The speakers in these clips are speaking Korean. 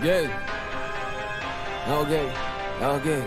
Yeah. Okay. Okay.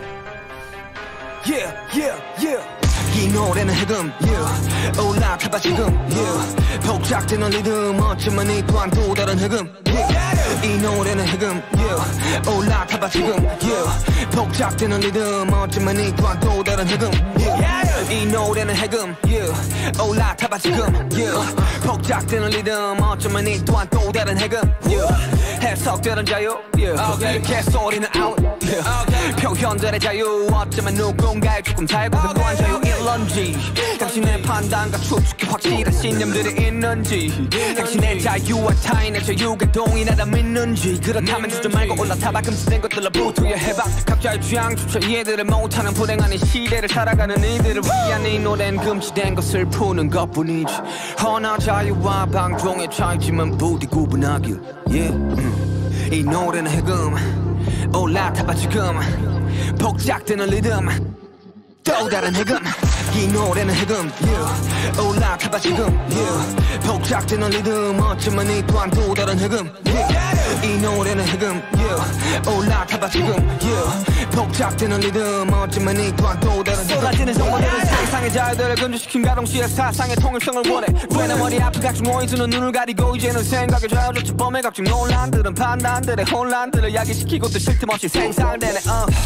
Yeah, yeah, yeah. 이 노래는 해금, yeah. 올라타봐 지금, yeah. 복작되는 리듬, 어쩌면 이 또한 또 다른 해금, yeah. 이 노래는 해금, yeah. 올라타봐 지금, yeah. 복작되는 리듬, 어쩌면 이 또한 또 다른 해금, yeah. 이 노래는 해금, yeah. 올라타봐 지금, yeah. 복작되는 리듬, 어쩌면 이 또한 또 다른 해금, yeah. 해석되는 자유, yeah. 개소리는 out, yeah. 표현들의 자유, 어쩌면 누군가의 조금 자유가 또한 자유일런지, 당신의 판단과 추측이 확실한 신념들이 있는지, 당신의 자유와 타인의 자유가 동일하다 믿는지, 그렇다면 주저 말고 올라타봐. 금지된 것들로 부투여해봐. 각자의 취향조차 이해들을 못하는 불행한 이 시대를 살아가는 이들을 위한 이 노래는 금지된 것을 푸는 것뿐이지. 허나 자유와 방종의 차이지만 부디 구분하길, yeah. 이 노래는 해금, 올라타봐 지금. 복작되는 리듬, 또 다른 해금. 이 노래는 해금, yeah. 올라타봐 지금, yeah. 복작되는 리듬, 어쩌면 이 또한 또 다른 해금, yeah. 이 노래는 해금, yeah. 올라타봐 지금, yeah. 복작되는 리듬, 어쩌면 이 또한 또 다른 해금. 쏟아지는 정보들은 세상의 자유들을 금지시킨 가동시의 사상의 통일성을 원해. 왜 내 머리 앞에 각종 오이즈는 눈을 가리고 이제는 생각에 좌우졌지. 범의 각종 논란들은 판단들의 혼란들을 야기시키고 또 쉴 틈 없이 생산되네.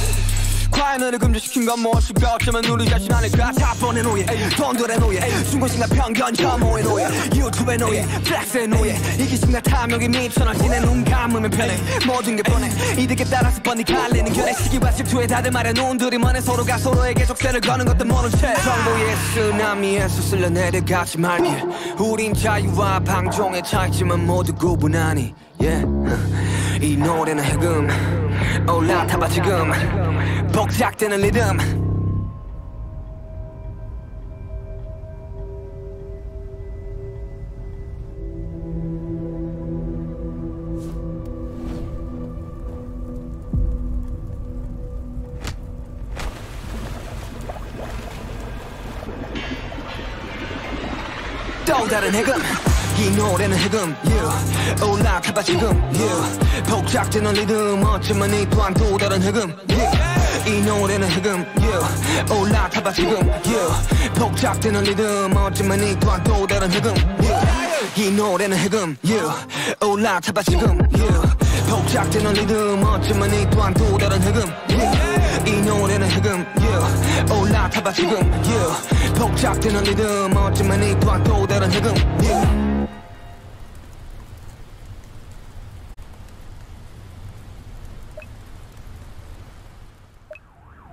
과연을 금지시킨 건 무엇일까? 어쩌면 우리 자신 아닐까? 사본의 노예, 돈들의 노예, 중고심과 편견 혐오의 노예, 유튜브의 노예, 플렉스의 노예, 이기심과 탐욕이 미쳐널 지내. 눈 감으면 편해, 모든 게 뻔해. 이득에 따라서 뻔히 갈리는 견해. 시기와 질투에 다들 말해 눈들이 먼해. 서로가 서로에게 족쇄를 거는 것도 모른 채 정보의 쓰나미에서 쓸려내려가지 말길. 우린 자유와 방종의 차이지만 모두 구분하니, yeah. 이 노래는 해금, 올라타봐 지금. 복작되는 리듬, 또 다른 해금. 이 노래는 해금, yeah. 올라타봐 지금, yeah. 복작되는 리듬, 어쩌면 이 또한 또 다른 해금, yeah. 이 노래는 해금, yeah. 올라타봐 지금, yeah. 복작되는 리듬, 어쩌면 이 또한 또 다른 해금, yeah. 이 노래는 해금, yeah. 올라타봐 지금, yeah. 복작되는 리듬, 어쩌면 이 또한 또 다른 해금, yeah. 이 노래는 해금, yeah. 올라타봐 지금, yeah. 복작되는 리듬, 어쩌면 이 또한 또 다른 해금, yeah.